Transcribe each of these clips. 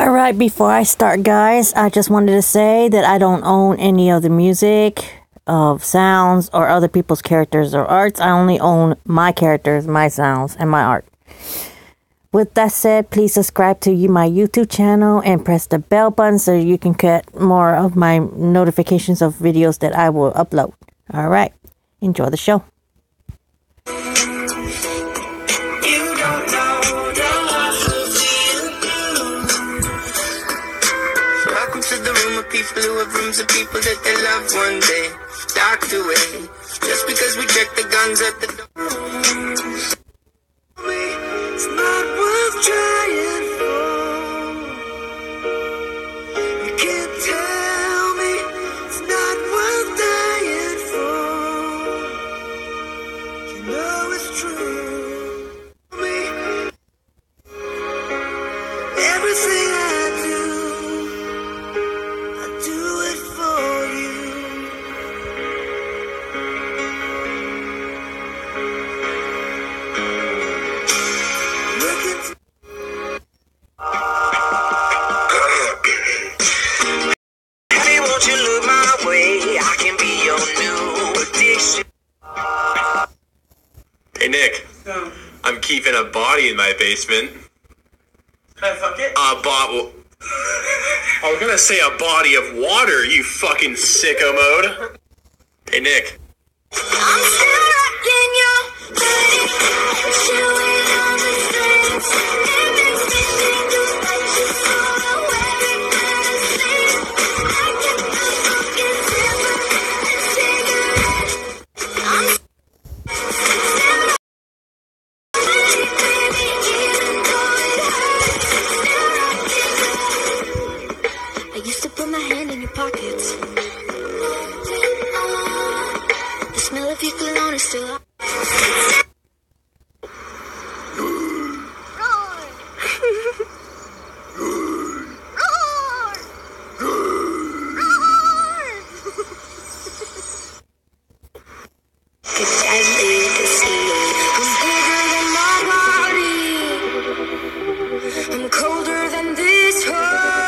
Alright, before I start, guys, I just wanted to say that I don't own any of the music, of sounds, or other people's characters or arts. I only own my characters, my sounds, and my art. With that said, please subscribe to my YouTube channel and press the bell button so you can get more of my notifications of videos that I will upload. Alright, enjoy the show. People who have rooms of people that they love one day docked away just because we check the guns at the door. It's not worth trying for. You can't tell me it's not worth dying for. You know it's true. Everything I do, do it for you. Hey, won't you look my way? I can be your new addiction. Hey Nick, I'm keeping a body in my basement. Can I fuck it? I was gonna say a body of water, you fucking sicko mode. Hey Nick. I'm still rocking your body, chewing on the strings. It makes me think about you so away and asleep. I get the fucking fever and cigarette. I'm still rocking, baby, even though it hurts. Still rocking. I used to put my hand in your pockets. The smell of your cologne is still. I'm colder than this home.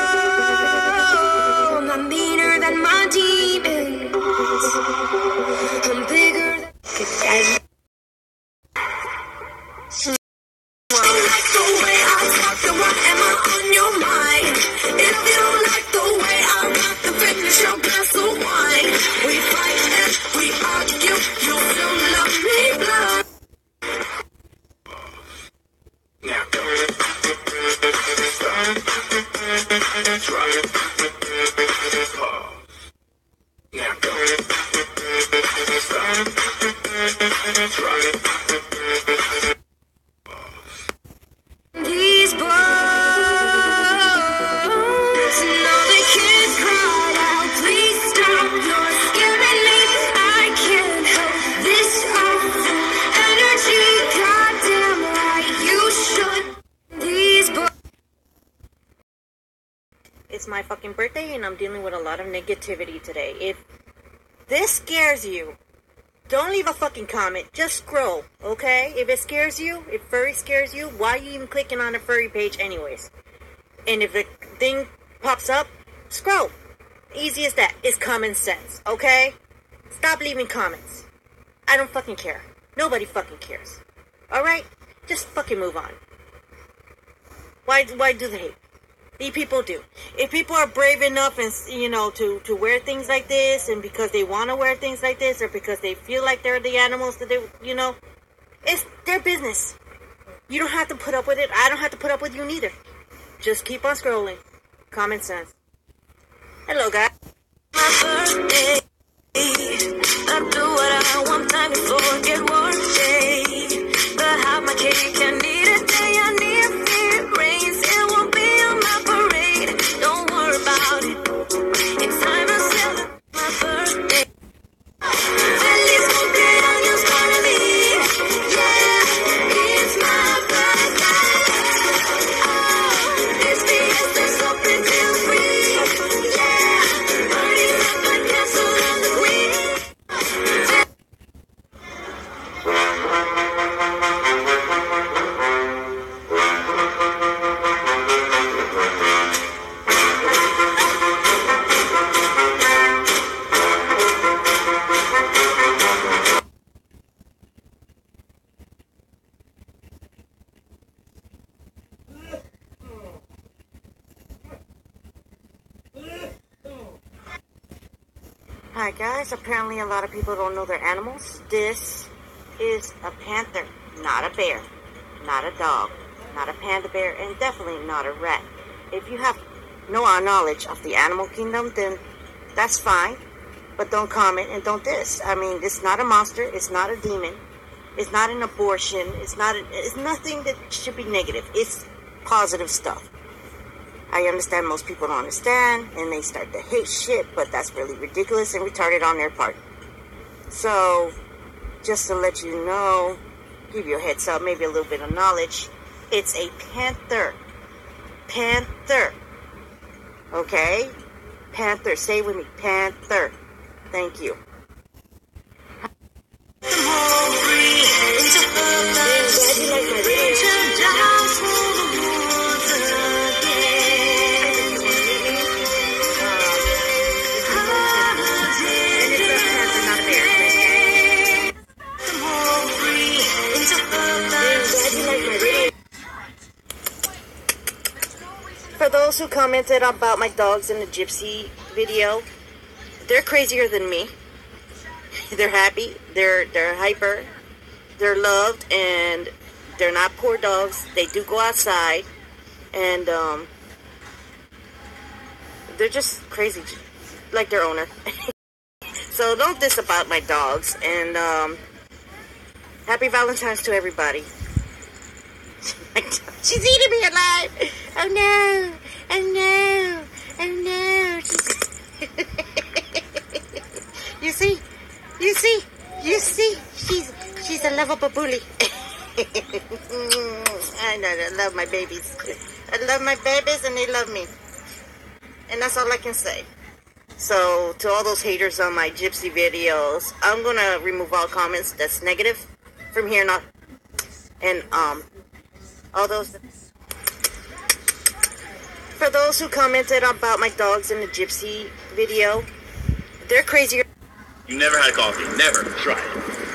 I'm meaner than my demons. I'm bigger than. Like the way I talk, so why am I on your mind? If you don't like the way I rock, then finish your glass of wine. We fight and we argue, you still love me blind. Now go. Now go. These bones, no, they can't cry out. Please stop, you're scaring me. I can't help this awful energy. Goddamn right, you should. These bones. It's my fucking birthday and I'm dealing with a lot of negativity today. If this scares you, don't leave a fucking comment. Just scroll, okay? If it scares you, if furry scares you, why are you even clicking on the furry page anyways? And if the thing pops up, scroll. Easy as that. It's common sense, okay? Stop leaving comments. I don't fucking care. Nobody fucking cares. Alright? Just fucking move on. Why do they hate? These people do. If people are brave enough and, you know, to wear things like this, and because they want to wear things like this, or because they feel like they're the animals that they, you know, it's their business. You don't have to put up with it. I don't have to put up with you neither. Just keep on scrolling. Common sense. Hello, guys. My birthday, I do what I want, time before get workday. But have my cake, I need a day, I need a fear it rains. It won't be on my parade, don't worry about it. It's time to celebrate my birthday. Feliz cumpleaños para mí. Yeah, it's my birthday. Oh, this fiesta is so pretty free. Yeah, party's at the castle and the queen. Hi guys, apparently a lot of people don't know their animals. This is a panther, not a bear, not a dog, not a panda bear, and definitely not a rat. If you have no knowledge of the animal kingdom, then that's fine, but don't comment and don't diss. I mean, it's not a monster, it's not a demon, it's not an abortion, it's nothing that should be negative. It's positive stuff. I understand most people don't understand, and they start to hate shit, but that's really ridiculous and retarded on their part. So, just to let you know, give you a heads up, maybe a little bit of knowledge, it's a panther. Panther. Okay? Panther. Say with me. Panther. Thank you. For those who commented about my dogs in the gypsy video, they're crazier than me. They're happy, they're hyper, they're loved, and they're not poor dogs. They do go outside, and they're just crazy, like their owner. So don't diss about my dogs, and happy Valentine's to everybody. She's eating me alive. Oh no. Oh no. Oh no. You see? You see? You see? She's a lovable bully. I know. I love my babies. I love my babies and they love me. And that's all I can say. So to all those haters on my gypsy videos, I'm gonna remove all comments that's negative from here on out. And all those, for those who commented about my dogs in the gypsy video, they're crazier. You never had coffee. Never. Try it.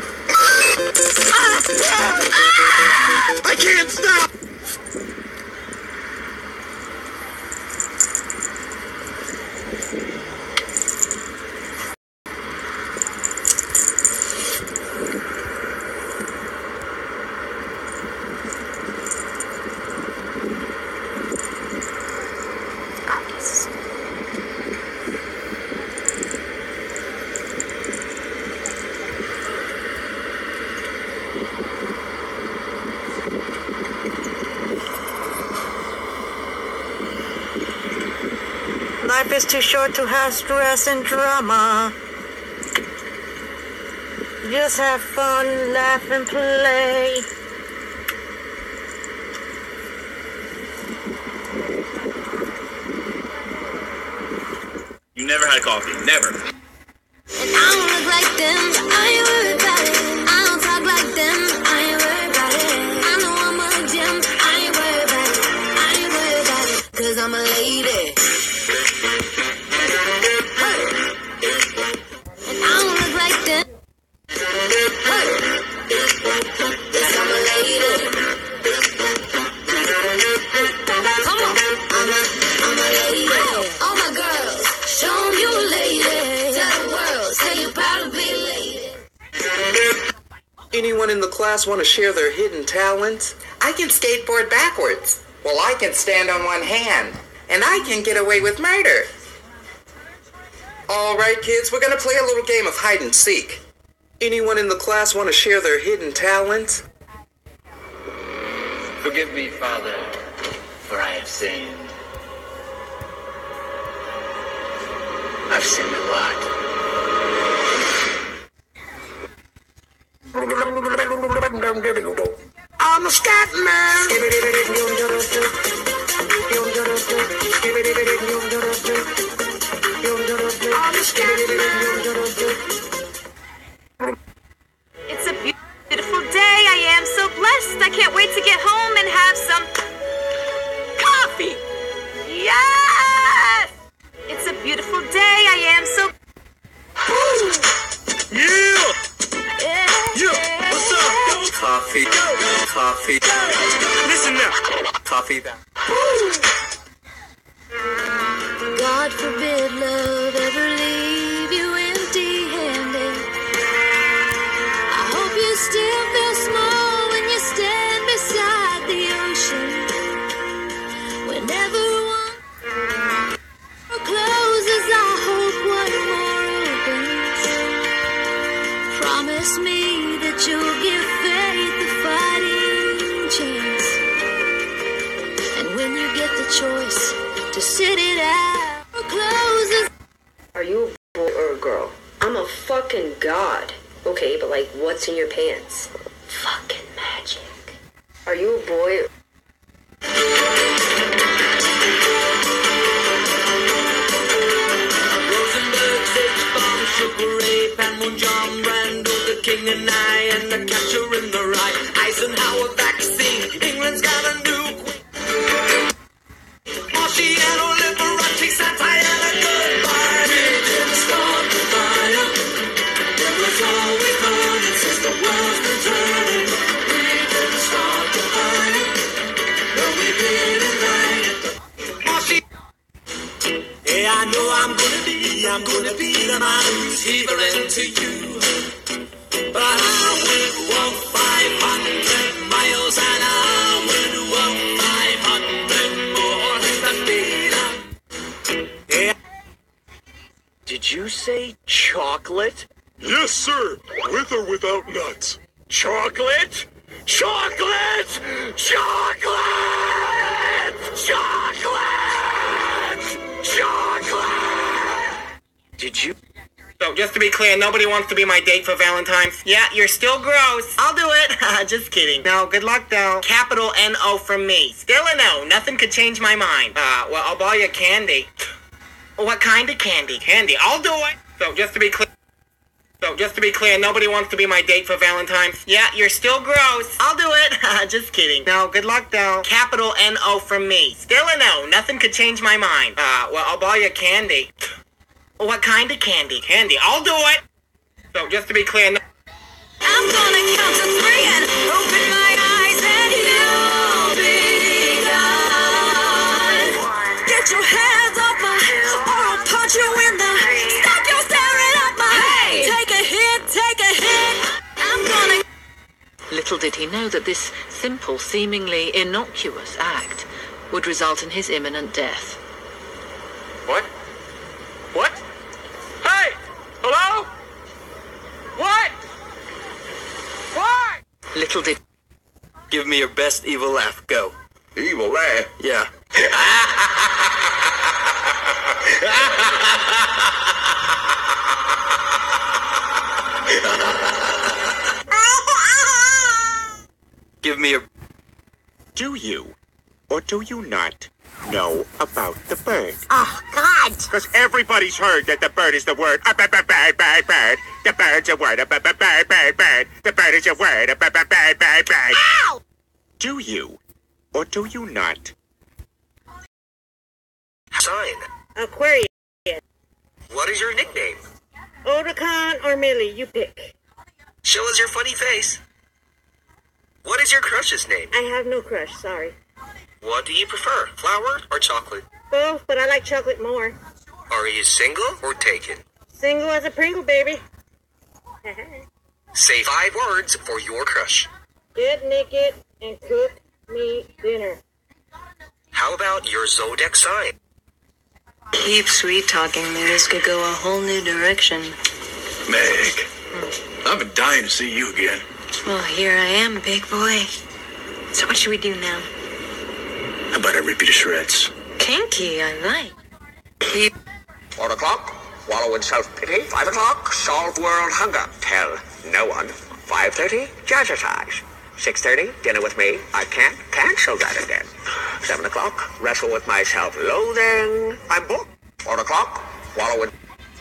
I can't stop! Life is too short to have stress and drama. Just have fun, laugh, and play. You never had coffee. Never. And I don't look like them, I ain't worried about it. I don't talk like them, I ain't worried about it. I know I'm a gem, I ain't worried about it. I ain't worried about it, cause I'm a lady. And I don't look like them. Cause I'm a lady. Come on, I'm a lady. All my girls, show 'em you a lady. Tell the world, say you proud to be a lady. Anyone in the class want to share their hidden talents? I can skateboard backwards. Well, I can stand on one hand. And I can get away with murder. All right, kids, we're going to play a little game of hide and seek. Anyone in the class want to share their hidden talents? Forgive me, Father, for I have sinned. I've sinned a lot. I'm a scat man. It's a beautiful day. I am so blessed. I can't wait to get home and have some coffee. Yes! It's a beautiful day. I am so... Yeah! Yeah! What's up? Coffee, coffee, Listen now. coffee that. God forbid love ever leave you empty. to sit it out. Closes. Are you a boy or a girl? I'm a fucking god. Okay, but like, what's in your pants? Fucking magic. Are you a boy? Rosenberg, H-bomb, Sugar Ray, Pan John, Randall, the King and I, and the Catcher in the Rye. Eisenhower vaccine. England's got a new queen. Marciano, Liberace, satire, and a goodbye. We didn't start the fire. There was always burning since the world's been turning. We didn't start the fire. No, we didn't light it. Hey, I know I'm gonna be the man who's heaving to you. But I would walk 500 miles and I would walk 500 more than be the. Did you say chocolate? Yes, sir. With or without nuts. Chocolate? Chocolate! Chocolate! Chocolate! Chocolate! Did you? So, just to be clear, nobody wants to be my date for Valentine's. Yeah, you're still gross. I'll do it. Just kidding. No, good luck, though. Capital N-O from me. Still a no. Nothing could change my mind. Well, I'll buy you candy. What kind of candy? Candy. I'll do it. So, just to be clear, nobody wants to be my date for Valentine's. Yeah, you're still gross. I'll do it. Just kidding. No, good luck, though. Capital N-O from me. Still a no. Nothing could change my mind. Well, I'll buy you candy. What kind of candy? Candy. I'll do it. So, just to be clear, I'm gonna count to 3 and open my eyes and you'll be gone. Get your hands off my, or I'll punch you in the. Stop your staring at my. Hey! Take a hit. I'm gonna. Little did he know that this simple, seemingly innocuous act would result in his imminent death. What? What? Hey! Hello? What? What? Little did. Give me your best evil laugh. Go. Evil laugh. Yeah. Give me a. Do you, or do you not, know about the bird? Oh, God. Because everybody's heard that the bird is the word. Bird. The bird's a word. Bird. The bird is a word. Bird. Ow! Do you, or do you not? Sign. Aquarius. What is your nickname? Oticon or Millie, you pick. Show us your funny face. What is your crush's name? I have no crush, sorry. What do you prefer, flour or chocolate? Both, but I like chocolate more. Are you single or taken? Single as a Pringle, baby. Say 5 words for your crush. Get naked and cook me dinner. How about your zodiac sign? Keep sweet talking me. This could go a whole new direction. Meg, I've been dying to see you again. Well, here I am, big boy. So what should we do now? How about I rip you to shreds? Kinky, I like. 4 o'clock, wallow in self-pity. 5 o'clock, solve world hunger. Tell no one. 5:30, jazzercise. 6:30, dinner with me. I can't cancel that again. 7 o'clock, wrestle with my self-loathing. I'm booked. 4 o'clock, wallow in...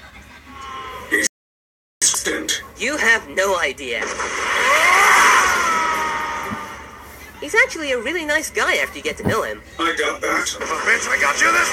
You have no idea. He's actually a really nice guy after you get to know him. I got that. Bitch, we got you this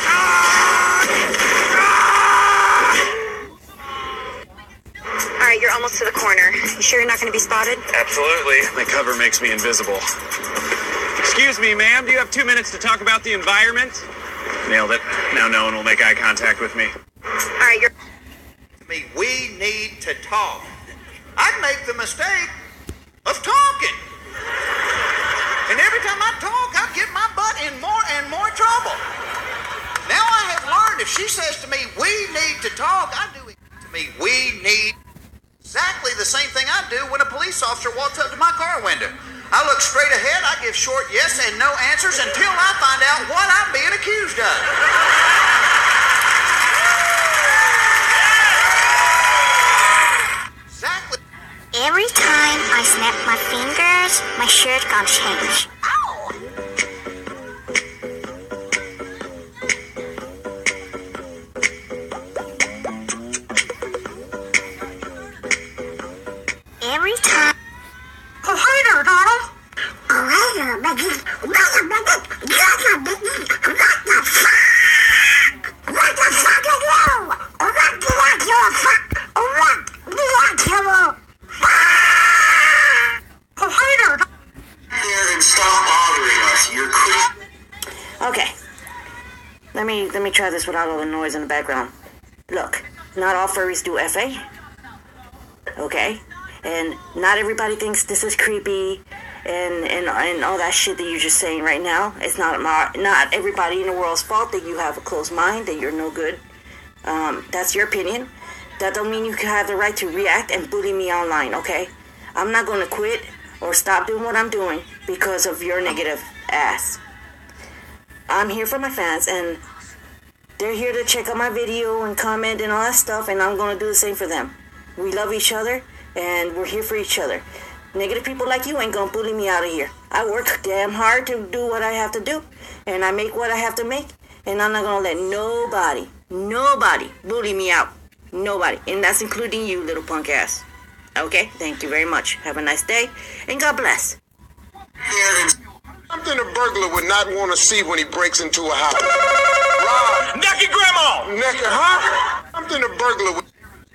time! Alright, you're almost to the corner. You sure you're not going to be spotted? Absolutely. My cover makes me invisible. Excuse me, ma'am. Do you have 2 minutes to talk about the environment? Nailed it. Now no one will make eye contact with me. Alright, you're... We need to talk. I'd make the mistake of talking. And every time I talk, I get my butt in more and more trouble. Now I have learned if she says to me, we need to talk, I do it to me, we need exactly the same thing I do when a police officer walks up to my car window. I look straight ahead, I give short yes and no answers until I find out what I'm being accused of. shit gon' change. Every time. Oh, hi there, Donald. Oh, hey there, Maggie. What the fuck? What the fuck are you? What did I do? What did I do? Oh, hi there. Here and stop bothering us. You're creep. Okay. Let me try this without all the noise in the background. Look, not all furries do FA. Okay? And not everybody thinks this is creepy and all that shit that you're just saying right now. It's not everybody in the world's fault that you have a closed mind, that you're no good. That's your opinion. That don't mean you can have the right to react and bully me online, okay? I'm not going to quit or stop doing what I'm doing because of your negative ass. I'm here for my fans, and they're here to check out my video and comment and all that stuff, and I'm going to do the same for them. We love each other, and we're here for each other. Negative people like you ain't gonna bully me out of here. I work damn hard to do what I have to do, and I make what I have to make, and I'm not gonna let nobody bully me out. Nobody. And that's including you, little punk ass. Okay? Thank you very much. Have a nice day, and God bless. Something a burglar would not want to see when he breaks into a house. Rob! Naked grandma! Naked, huh? Something a burglar would...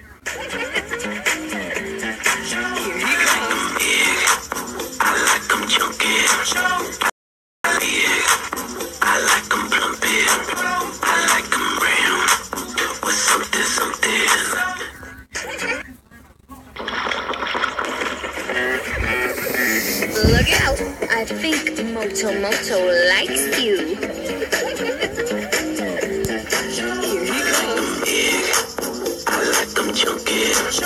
I like them chunky. I like them plumpy. I like them round. With something. Look out! I think Moto likes you. Here he comes. I like them chunky.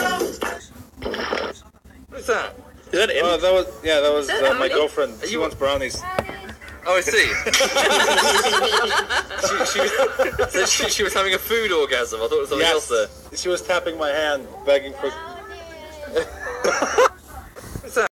What's that? Is that him? Oh, that was my girlfriend. She wants brownies. Oh, I see. she was having a food orgasm. I thought it was something else there. She was tapping my hand, begging for... What's that?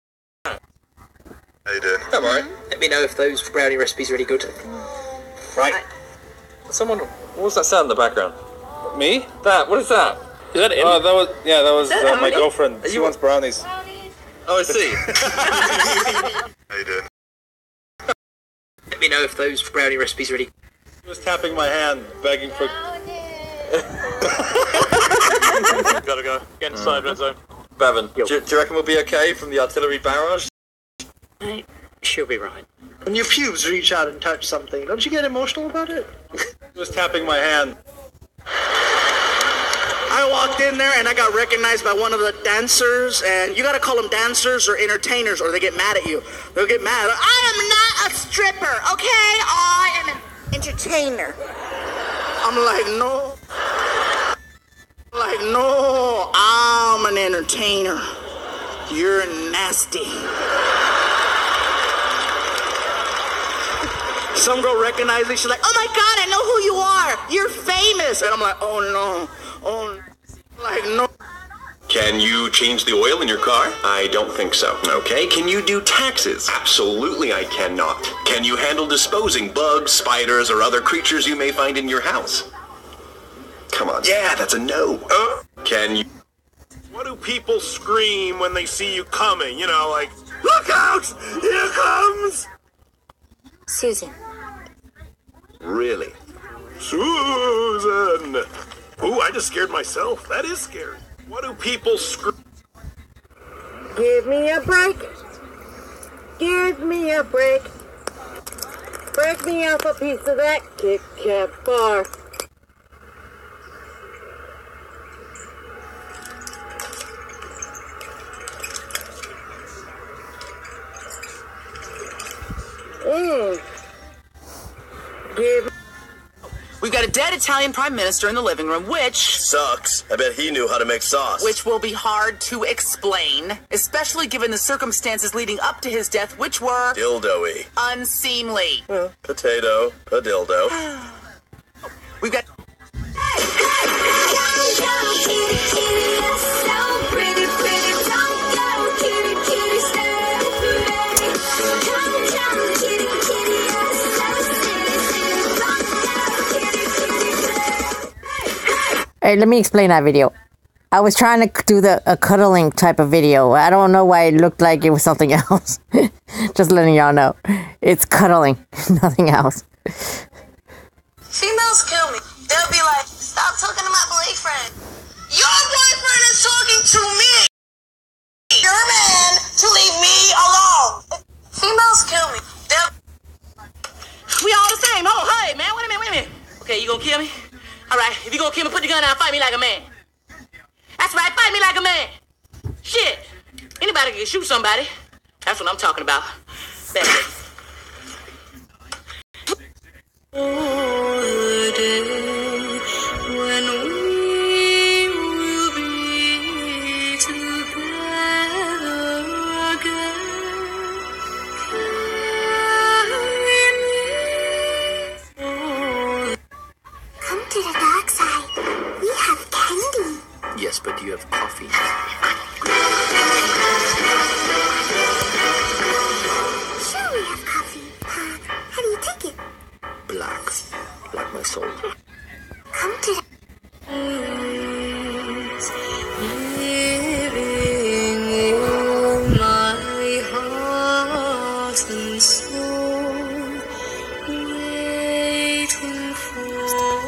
How you doing? I'm alright. Let me know if those brownie recipes are really good. Right. Someone... What was that sound in the background? Me? That? What is that? Is that him? Oh, that was my girlfriend. She wants brownies. Oh, I see. How you doing? Let me know if those brownie recipes are really... She was tapping my hand, begging for... Gotta go. Get inside, red zone. Bevan, do you reckon we'll be okay from the artillery barrage? She'll be right. When your pubes reach out and touch something, don't you get emotional about it? She was tapping my hand. I walked in there and I got recognized by one of the dancers, and you gotta call them dancers or entertainers or they get mad at you. They'll get mad. I am not a stripper, okay? I am an entertainer. I'm like, no. I'm an entertainer. You're nasty. Some girl recognized me. She's like, oh my God, I know who you are. You're famous. And I'm like, oh no. No. Can you change the oil in your car? I don't think so. Okay. Can you do taxes? Absolutely I cannot. Can you handle disposing bugs, spiders, or other creatures you may find in your house? Come on. Yeah, that's a no. Can you... What do people scream when they see you coming? You know, like, look out! Here comes! Susan. Really? Susan! Ooh, I just scared myself. That is scary. What do people scream? Give me a break. Give me a break. Break me off a piece of that Kit Kat bar. We've got a dead Italian prime minister in the living room, which... Sucks. I bet he knew how to make sauce. Which will be hard to explain, especially given the circumstances leading up to his death, which were... Dildo-y. Unseemly. Potato. A dildo. We've got... Hey, let me explain that video. I was trying to do a cuddling type of video. I don't know why it looked like it was something else. Just letting y'all know. It's cuddling, nothing else. Females kill me. They'll be like, stop talking to my boyfriend. Your boyfriend is talking to me. Your man to leave me alone. Females kill me. We all the same. Oh, hey, man. Wait a minute. Okay, you gonna kill me? All right, if you gonna kill me, put your gun down and fight me like a man. That's right, fight me like a man. Shit. Anybody can shoot somebody. That's what I'm talking about. That's it. The day when we will be together again. Come to the dark side. We have candy. Yes, but you have coffee. Sure, we have coffee. How do you take it? Black. Like my soul. Come to the... Living in my heart and soul, waiting for.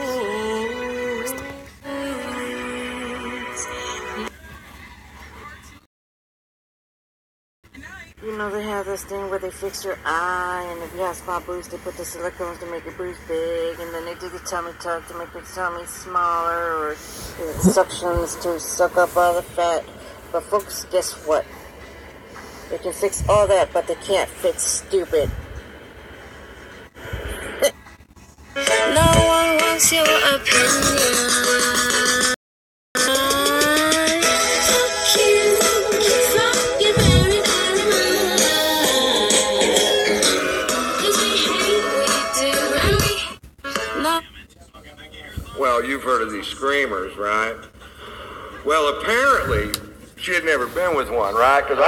You know, they have this thing where they fix your eye, and if you have spot bruise, they put the silicones to make your bruise big, and then they do the tummy tuck to make your tummy smaller, or suctions to suck up all the fat. But folks, guess what? They can fix all that, but they can't fix stupid. No one wants your opinion. Well, you've heard of these screamers, right? Well, apparently, she had never been with one, right? Because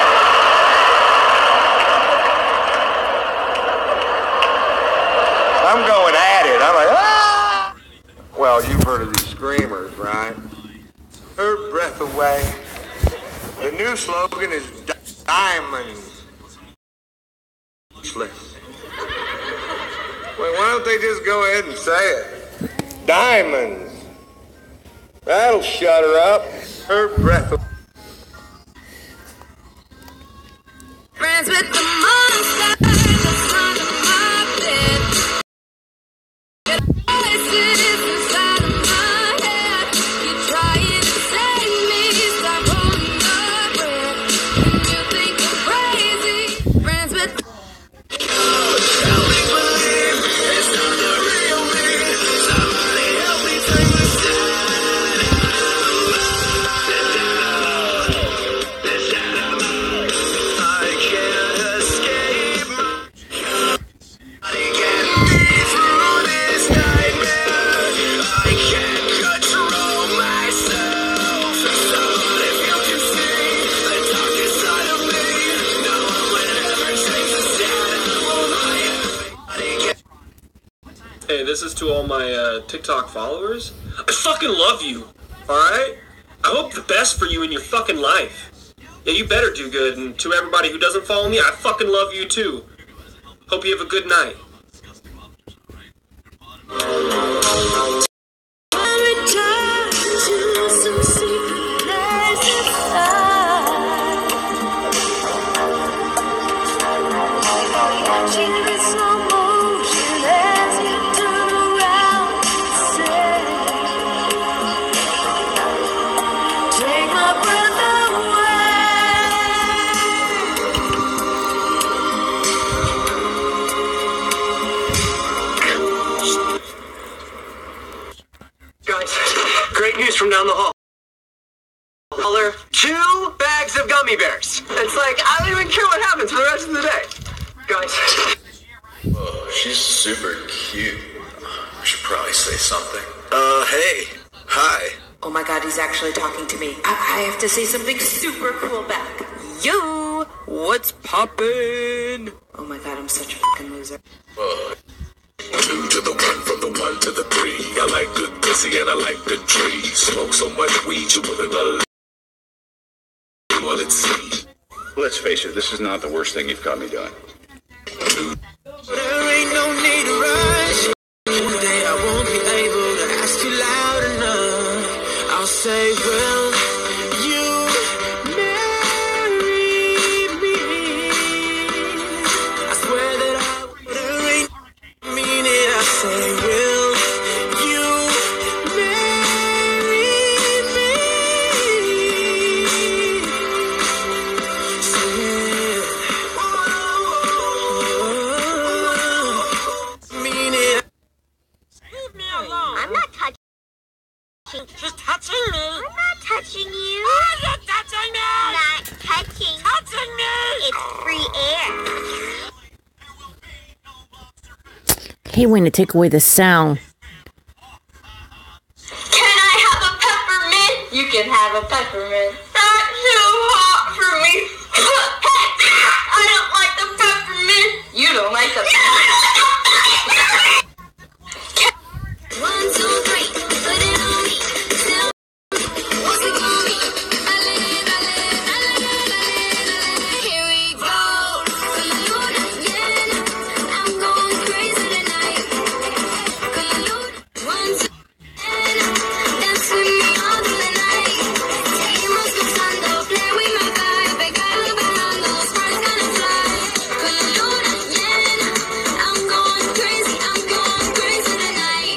I'm going at it. I'm like, ah! Well, you've heard of these screamers, right? Her breath away. The new slogan is diamonds. Wait, why don't they just go ahead and say it? Diamonds. That'll shut her up. Her breath away. Friends with the monster, the front of my bed. Voices inside of my head. You're trying to save me, stop holding my breath. And you think I'm crazy. Friends with Help me believe it's not the real me. Somebody help me take the I can't escape I can't be through this nightmare. I can't control myself. Somebody if you can see the darkest side of me. No one would ever change the status. Hey, this is to all my TikTok followers. I fucking love you, alright? I hope the best for you in your fucking life. Yeah, you better do good, and to everybody who doesn't follow me, I fucking love you too. Hope you have a good night. return to some secret place inside. Watching in slow motion as you turn around and say, take my breath Guys, great news from down the hall. Color 2 bags of gummy bears. It's like, I don't even care what happens for the rest of the day. Guys. Oh, she's super cute. I should probably say something. Hey. Hi. Oh my god, he's actually talking to me. I have to say something super cool back. Yo! What's poppin'? Oh my god, I'm such a fucking loser. 2 to the 1, from the 1 to the 3. I like good pussy and I like the trees. Smoke so much weed you wouldn't believe what it seems. Let's face it, this is not the worst thing you've caught me doing. There ain't no need to rush. One day I won't be able to ask you loud enough. I'll say, will you marry me? I swear that I there ain't mean it. I say, will you marry me? Mean it. Leave me alone. I'm not touching. She's touching me. I'm not touching you. Oh, you're touching me. Not touching. Touching me. It's free air. Hate when they take away the sound. Can I have a peppermint? You can have a peppermint. Not too hot for me. I don't like the peppermint. You don't like the peppermint. 1, 2, 3, put it on me. Tell me what's it gonna be? Dale, dale, dale, dale, dale. Here we go. Con la luna llena, I'm going crazy tonight. Con la luna, 1, 2, dance with me all through the night. Seguimos gozando, play with my vibe, pegado bailando, sparks gonna fly. Con la luna llena, I'm going crazy tonight.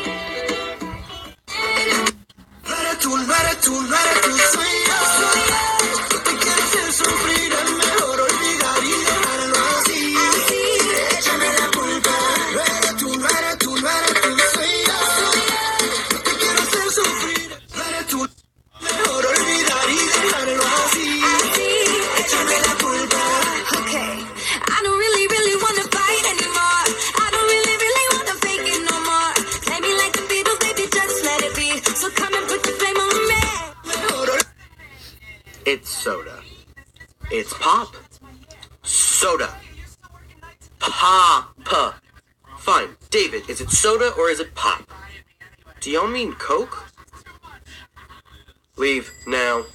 Sueño. Te quiero hacer sufrir, es mejor olvidar y dejarlo así. Échame la culpa. No eres tú, no eres tú, no eres tú. Sueño. Te quiero hacer sufrir, no eres tú. Mejor olvidar y dejarlo así. Échame la culpa. Okay, I don't really wanna fight anymore. I don't really wanna fake it no more. Play me like the Beatles, baby, just let it be. So come and put the flame on me. It's soda. It's pop. Soda. Pop. Fine. David, is it soda or is it pop? Do y'all mean Coke? Leave now.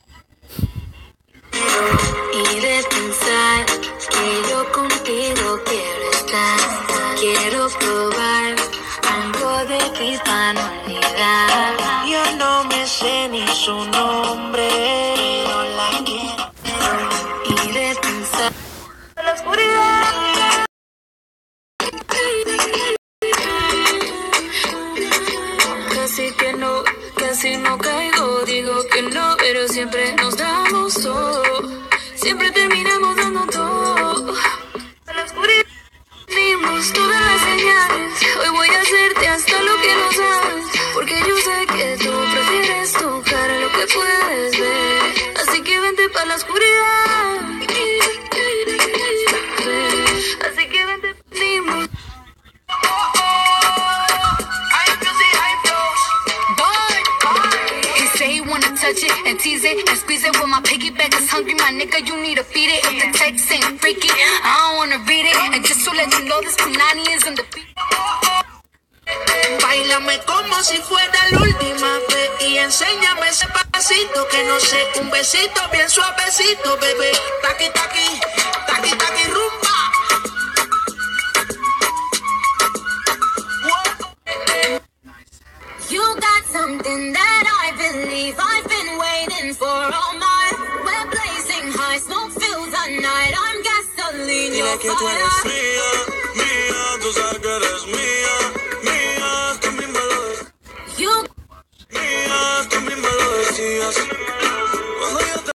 Y de pensar que yo contigo quiero estar. Quiero probar algo de ti para no olvidar. Yo no me sé ni su nombre, pero la quiero. Y de pensar en la oscuridad. Casi no caigo, digo que no, pero siempre nos damos todo. Siempre terminamos dando todo. En la oscuridad dimos todas las señales. Hoy voy a hacerte hasta lo que no sabes, porque yo sé que tú prefieres tocar lo que puedes ver. Así que vente pa' la oscuridad. Así que vente, dimos. Touch it and tease it and squeeze it when my piggyback is hungry, my nigga, you need to feed it. If the text ain't freaky, I don't wanna read it. And just to let you know, this Punani is in the beat. Báilame como si fuera la última vez y enséñame ese pasito que no sé, un besito bien suavecito, bebé. Taqui, taqui, taqui, taqui, rumba. You got something that I believe I've been waiting for all night. We're blazing high, smoke fills the night. I'm gasoline, you're Que tú eres fire. mía, mía, tú sabes que eres mía, mía, tú misma lo decías. You Mía, tú misma lo decías. Cuando yo te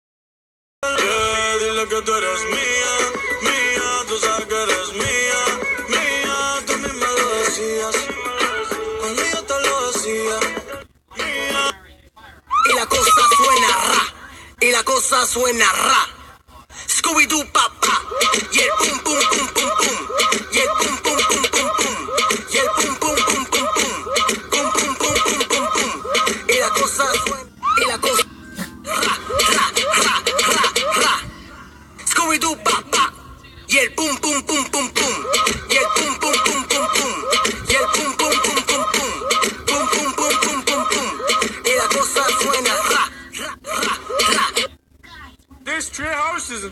dile que tú eres mía, mía, tú sabes que eres mía, mía, tú misma lo decías. Cuando yo te lo decía, mía. Y la cosa suena ra, y la cosa suena ra. Scooby-Doo papá, y el pum pum pum pum pum, y el pum pum pum pum pum, y el pum pum pum pum pum, pum pum pum pum pum pum, y la cosa suena, y la cosa ra ra ra ra ra. Scooby-Doo papá, y el pum pum pum pum pum, y el pum pum pum pum pum, y el pum pum pum pum pum, pum pum pum pum.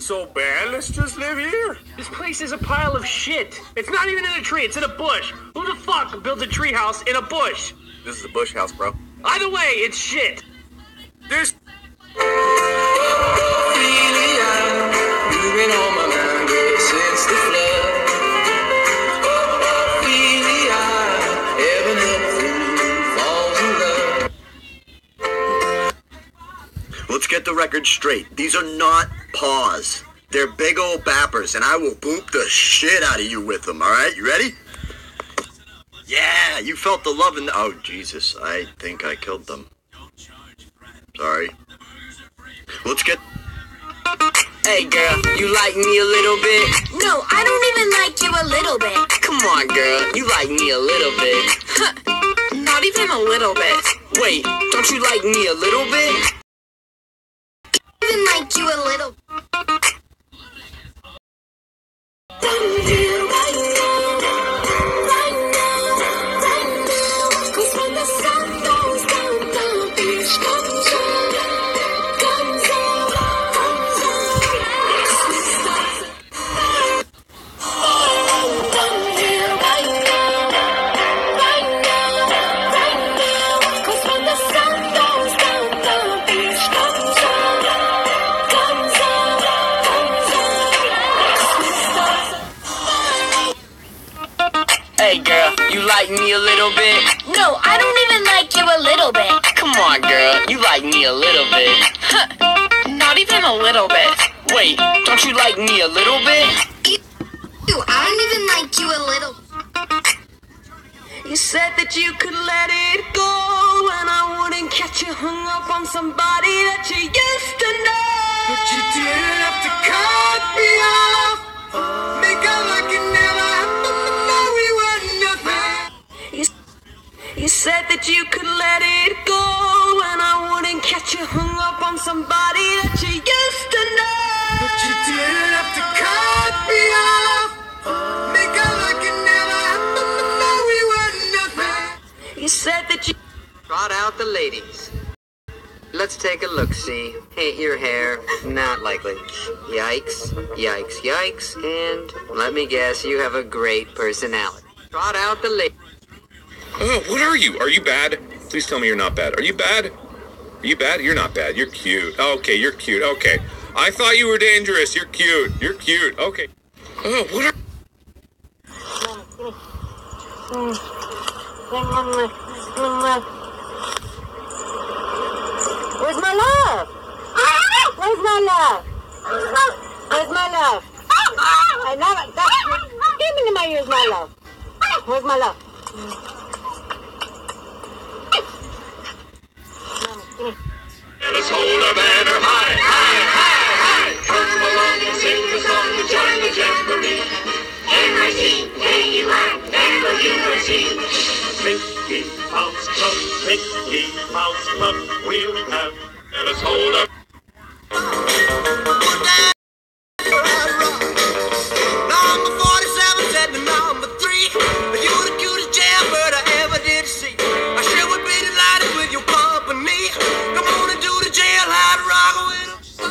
so bad. Let's just live here. This place is a pile of shit. It's not even in a tree, it's in a bush. Who the fuck builds a tree house in a bush? This is a bush house, bro. Either way, it's shit. There's... You've been on my mind since the flood. Let's get the record straight. These are not paws. They're big old bappers, and I will boop the shit out of you with them, alright? You ready? Yeah, you felt the love in the... Oh, Jesus, I think I killed them. Sorry. Let's get... Hey girl, you like me a little bit? No, I don't even like you a little bit. Come on girl, you like me a little bit. Not even a little bit. Wait, don't you like me a little bit? Even like you a little. Hey girl, you like me a little bit? No, I don't even like you a little bit. Come on girl, you like me a little bit. Not even a little bit. Wait, don't you like me a little bit? Ew, I don't even like you a little. You said that you could let it go, and I wouldn't catch you hung up on somebody that you used to know. But you didn't have to cut me off. Make out like it never happened, but now we were nothing. You said that you could let it go, and I wouldn't catch you hung up on somebody that you used to know. But you didn't have to cut me off. Make out like it never happened, but now we were nothing. You said that you Trot out the ladies. Let's take a look-see. Hate your hair? Not likely. Yikes, yikes, yikes, and let me guess, you have a great personality. Trot out the ladies. Oh, what are you? Are you bad? Please tell me you're not bad. Are you bad? Are you bad? You're not bad. You're cute. Okay, you're cute. Okay. I thought you were dangerous. You're cute. You're cute. Okay. Oh, what are... Where's my love? Where's my love? Where's my love? I love it. Give me my ears, my love. Where's my love? Let us hold our banner high, high, high, high. Come along and sing the song to join the jamboree. NYC, N-U-I-C, Mickey Mouse Club, Mickey Mouse Club, we'll have. Let us hold our... Number 47 said to number 3, you're the cutest jailbird I ever did see. I sure would be delighted with your company. Come on and do the jailhouse rock with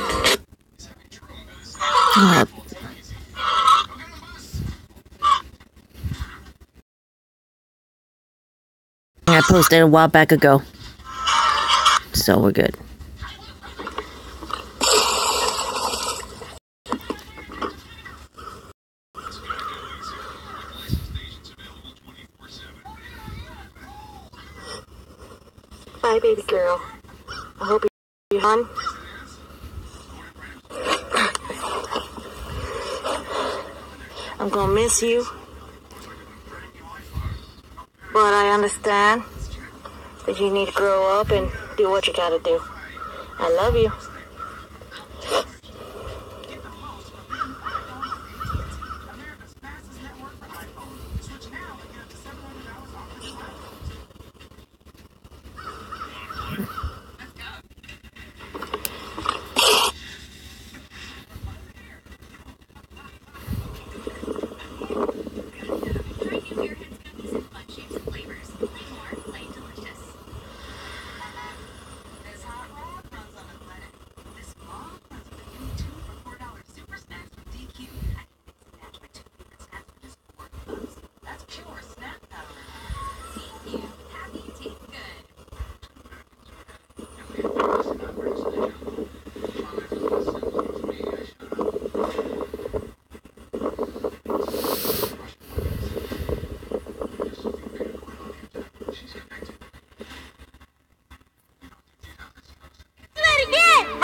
I posted a while back ago, so we're good. Bye, baby girl. I hope you're fun. I'm gonna miss you. But I understand that you need to grow up and do what you gotta do. I love you.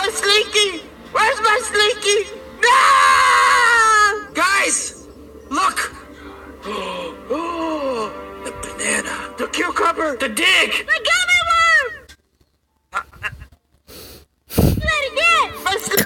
my Slinky? Where's my Slinky? No! Guys, look! Oh, the banana, the cucumber, the dig! The gummy worm! Let it get! My Slinky!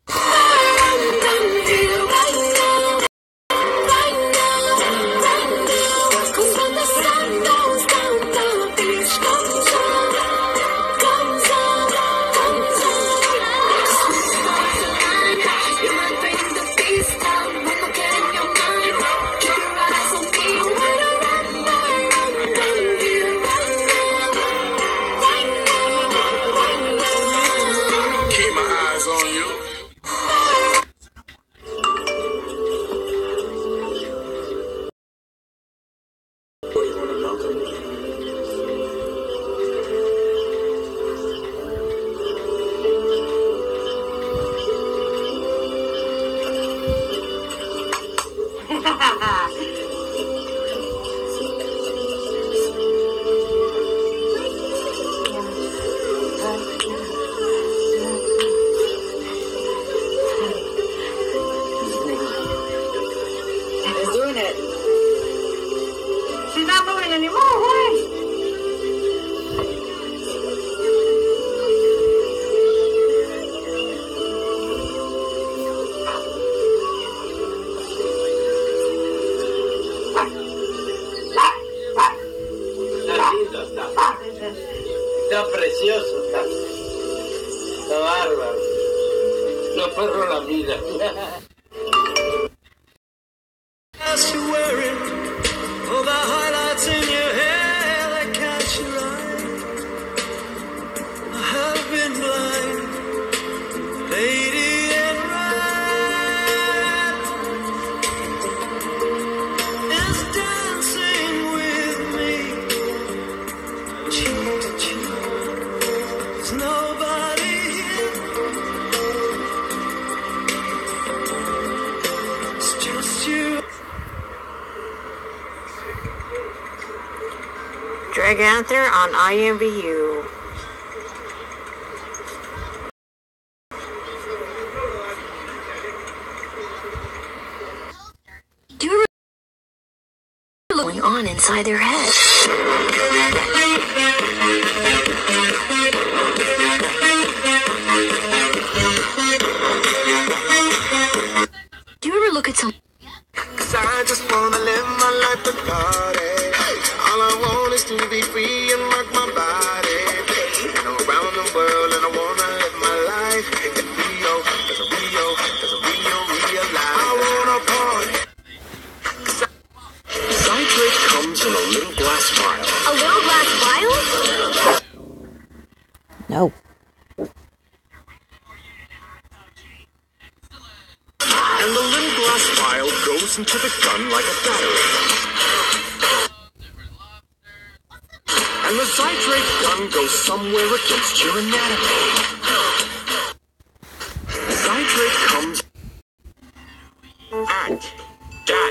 Keep my eyes on you. She's doing it. She's not moving anymore. Why? Está lindo, está. Está precioso, está. Está bárbaro. Los perros la vida. As you're wearing all the highlights in your hair that catch your eye. I have been blind, lady in red is dancing with me, cheek to cheek. There's nobody here. It's just you. Draganther on IMVU. Do you ever going on inside their head? Do you ever look at some? 'Cause I just wanna live my life with party. All I want is to be free and rock my body. And around the world, and I wanna live my life in Rio, cause Rio, real life. I wanna party. Citrate comes in a little glass vial. A little glass vial? No. And the little glass vial goes into the gun like a battery. And the citrate gun goes somewhere against your anatomy. Citrate comes At. Dot.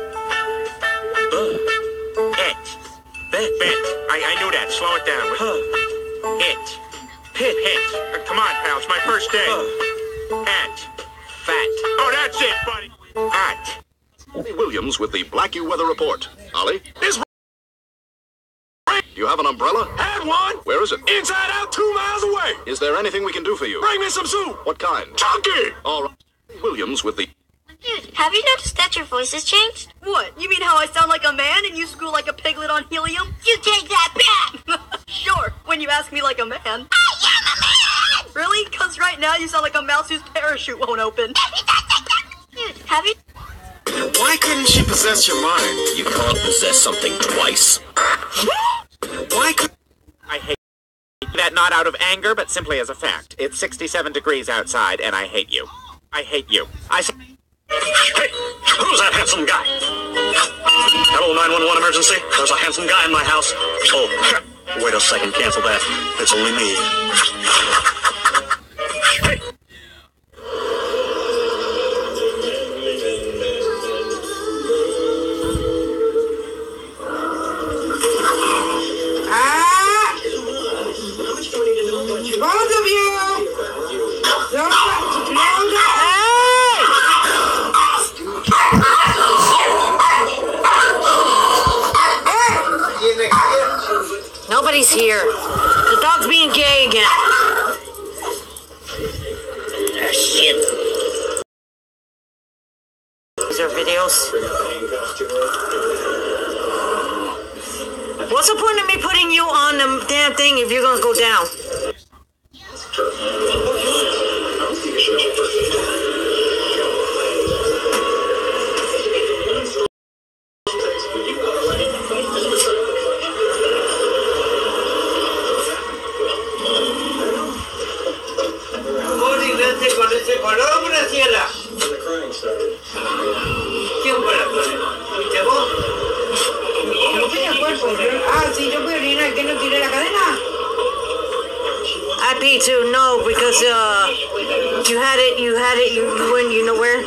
It. Bit. I knew that. Slow it down. It. Hit. Come on, pal. It's my first day. At. Fat. Oh, that's it, buddy. At. Williams with the Blackie Weather Report. Ollie? Do you have an umbrella? Had one! Where is it? Inside out 2 miles away! Is there anything we can do for you? Bring me some soup! What kind? Chunky! All right. Williams with the... Dude, have you noticed that your voice has changed? What? You mean how I sound like a man and you squeal like a piglet on helium? You take that back! Sure, when you ask me like a man. I am a man! Really? Because right now you sound like a mouse whose parachute won't open. Dude, have you... Why couldn't she possess your mind? You can't possess something twice. Why could... I hate that not out of anger, but simply as a fact. It's 67 degrees outside, and I hate you. I hate you. I say... Hey, who's that handsome guy? Hello, 911 emergency. There's a handsome guy in my house. Oh, wait a second, cancel that. It's only me. Hey. Both of you! furry's here. The dog's being gay again. Ah, shit. These are videos. What's the point of me putting you on the damn thing if you're gonna go down? I pee too, no, because you had it, you went, you know where?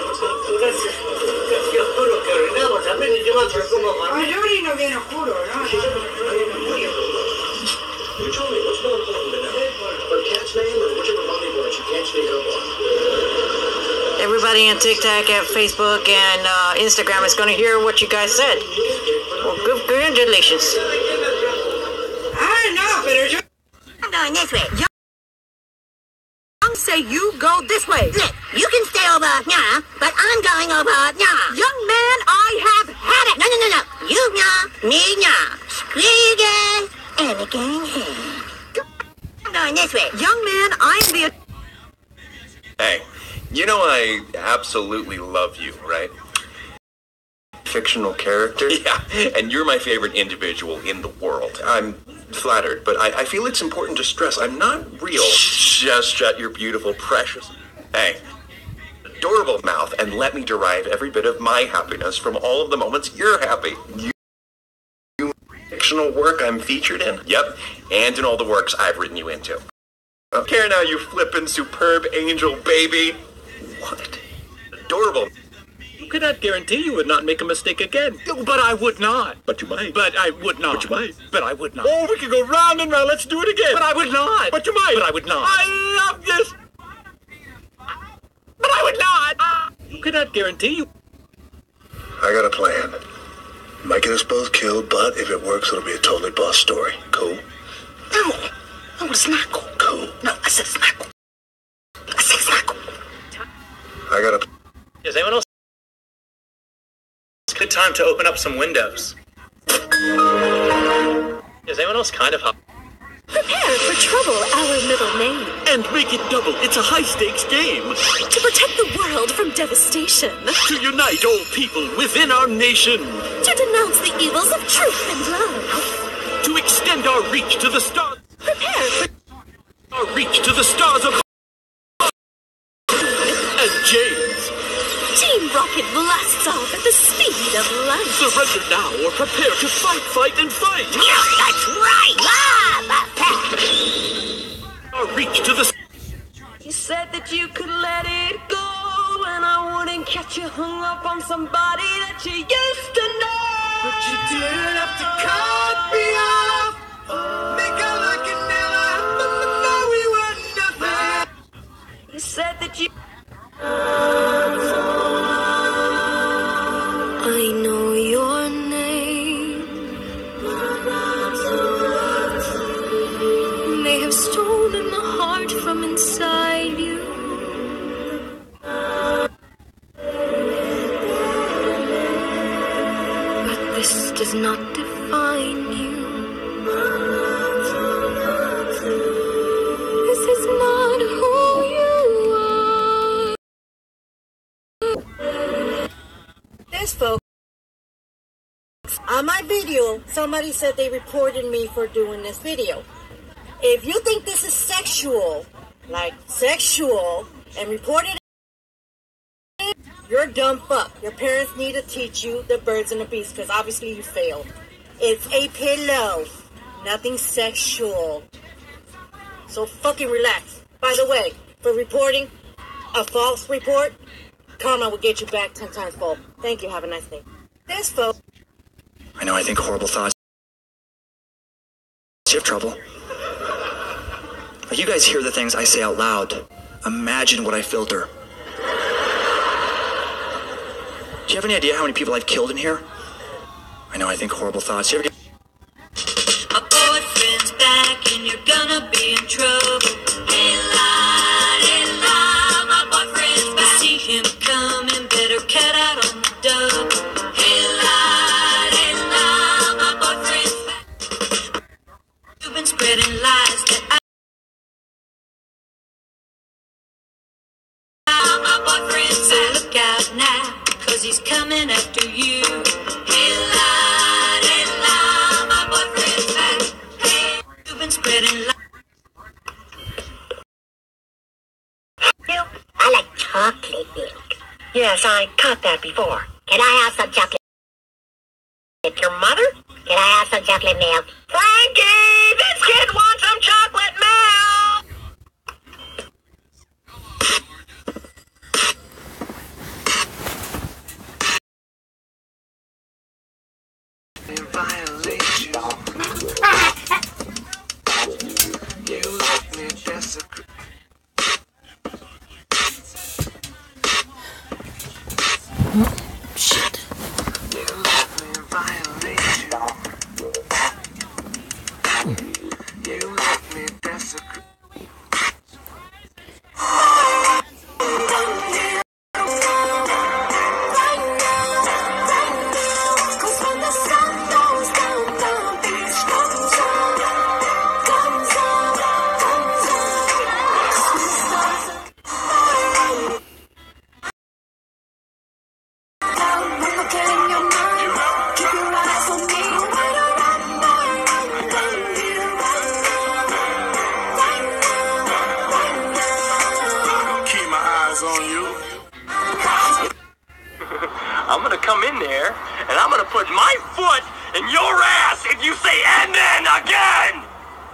Everybody on TikTok and Facebook and Instagram is going to hear what you guys said. Well, congratulations. I know, but I'm going this way. Young say you go this way. Look, you can stay over here, but I'm going over here. Young man, I have had it. No. You nya, me nya. Screw again, and again here. I'm going this way. Young man, I'm the... Hey, you know I absolutely love you, right? Fictional character? Yeah, and you're my favorite individual in the world. I'm flattered, but I feel it's important to stress I'm not real. Just shut your beautiful, precious... Hey, adorable mouth and let me derive every bit of my happiness from all of the moments you're happy. You fictional work I'm featured in? Yep, and in all the works I've written you into. Okay, now, you flippin' superb angel baby. What? Adorable. You cannot guarantee you would not make a mistake again. But I would not. But you might. But I would not. But you might. But I would not. Oh, we could go round and round. Let's do it again. But I would not. But you might. But I would not. I love this. But I would not. You cannot guarantee you. I got a plan. Might get us both killed, but if it works, it'll be a totally boss story. Cool? No, it's not cool. Cool. No, I said it's not cool. I said it's not cool. I got a... Is anyone else? It's good time to open up some windows. Is anyone else kind of hot? Prepare for trouble, our middle name. And make it double. It's a high-stakes game. To protect the world from devastation. To unite all people within our nation. To denounce the evils of truth and love. To extend our reach to the stars. Prepare for... Our reach to the stars of... And James. Team Rocket blasts off at the speed of light. Surrender now or prepare to fight, and fight. Yeah, that's right. Our reach to the... You said that you could let it go, and I wouldn't catch you hung up on somebody that you used to know. But you didn't have to cut me off. Make it like it never happened, but now we were nothing. You said that you... I know your name. They have stolen the heart from inside you. But this does not define you. This is not who you are. This, folks. On my video, somebody said they reported me for doing this video. If you think this is sexual, like sexual, and reported it, you're dumb fuck. Your parents need to teach you the birds and the bees, because obviously you failed. It's a pillow, nothing sexual. So fucking relax. By the way, for reporting a false report, karma will get you back 10 times fold. Thank you, have a nice day. This, folks. I know I think horrible thoughts. You have trouble. Like, you guys hear the things I say out loud. Imagine what I filter. Do you have any idea how many people I've killed in here? I know I think horrible thoughts. You ever get... My boyfriend's back. You've been spreading lies that my boyfriend said, look out now, cause he's coming after you. Hey, la, my boyfriend's back. Hey, you've been spreading lies. I like chocolate milk. Yes, I caught that before. Can I have some chocolate? Your mother? Can I have some chocolate milk? Frankie, this kid wants some chocolate milk! Violate you. You let me desecrate. Shit. You let me violate you. You let me desecrate. I'm gonna come in there, and I'm gonna put my foot in your ass if you say "and then" again!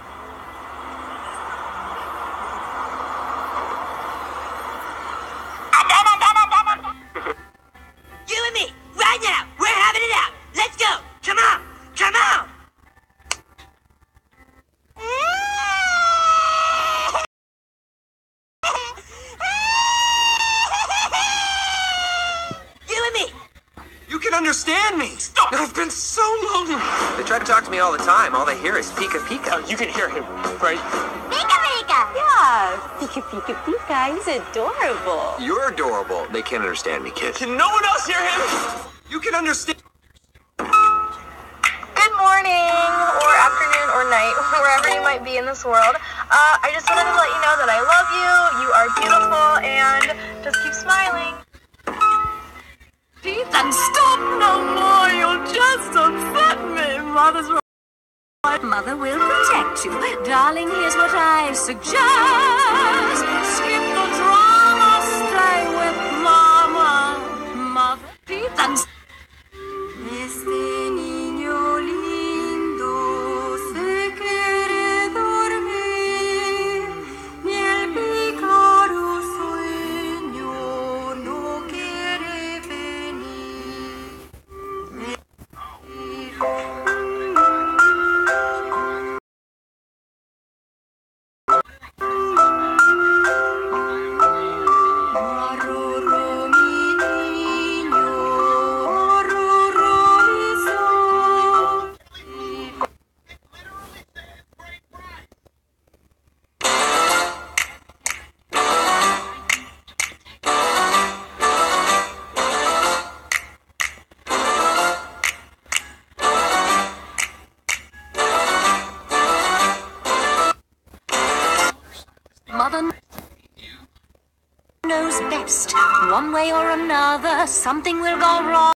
You and me, right now, we're having it out. Let's go. Come on, come on. You and me. You can understand me. Stop. I've been so lonely. They try to talk to me all the time. All they hear is pika pika. You can hear him, right? Pika pika! Yeah, pika pika pika. He's adorable. You're adorable. They can't understand me, kid. Can no one else hear him? You can understand. Good morning, or afternoon, or night, wherever you might be in this world. I just wanted to let you know that I love you, you are beautiful, and just keep smiling. And stop no more, you'll just upset me. Mother's right. Mother will protect you. Darling, here's what I suggest. Skip the drama, stay with Mama. Mother, and este niño lindo se quiere dormir, ni el pícaro sueño no quiere venir. Arroro mi niño, arroro mi sol. Mother knows best. One way or another, something will go wrong.